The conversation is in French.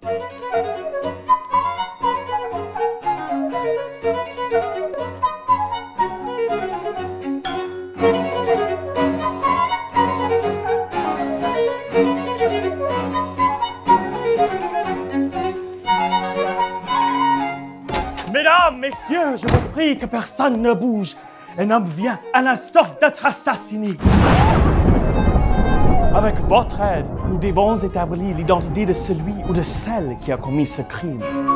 Mesdames, messieurs, je vous prie que personne ne bouge. Un homme vient à l'instant d'être assassiné. Avec votre aide, nous devons établir l'identité de celui ou de celle qui a commis ce crime.